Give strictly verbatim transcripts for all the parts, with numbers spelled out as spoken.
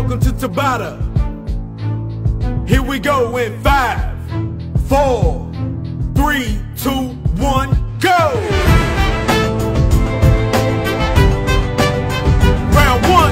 welcome to Tabata. Here we go in five, four, three, two, one, go! Round one.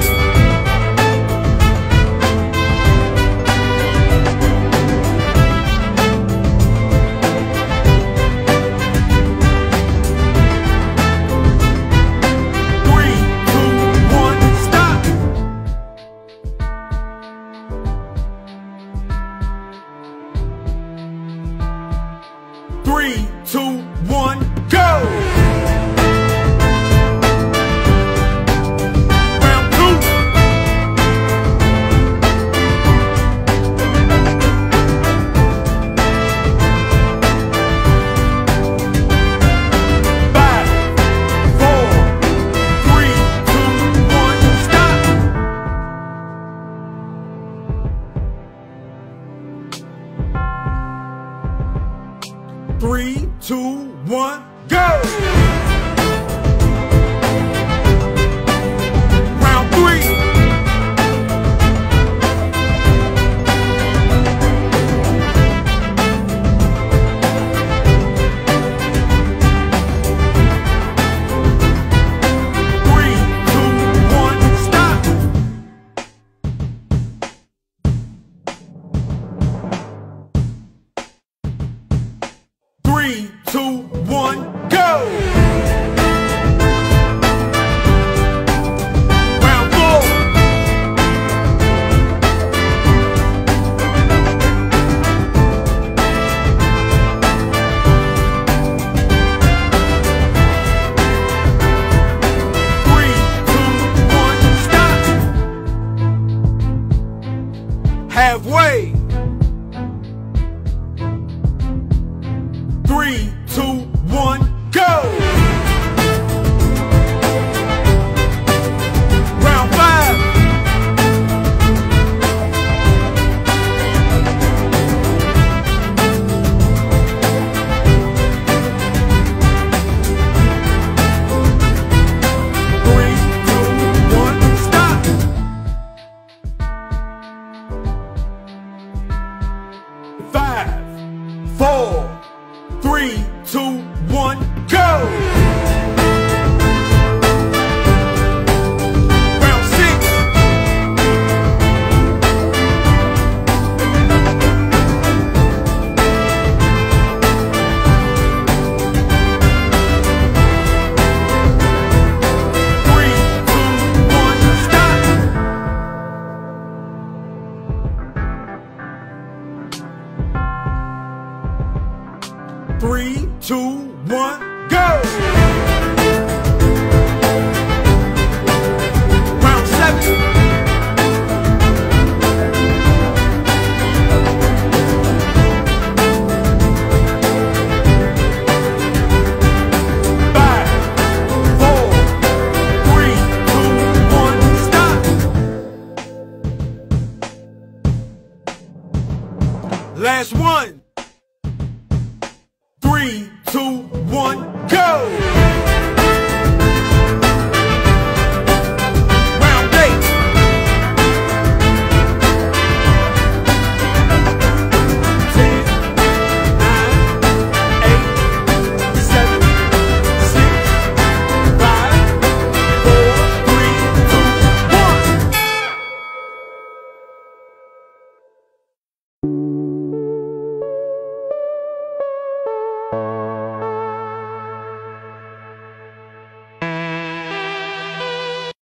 Three, two, one, go! Round two. Five, four, three, two, one, stop! Three, two, one, go! Round three. Three, two, one, stop! Three, two, one, go! Round four. Three, two, one, stop! Halfway. Three, two, one, go! Round five. Three, two, one, stop! Five, four, three, two, one, go! Round six. Three, two, one, stop! Three, two, one, go! Round seven. Five, four, three, two, one, stop! Last one. Three, two, one, go!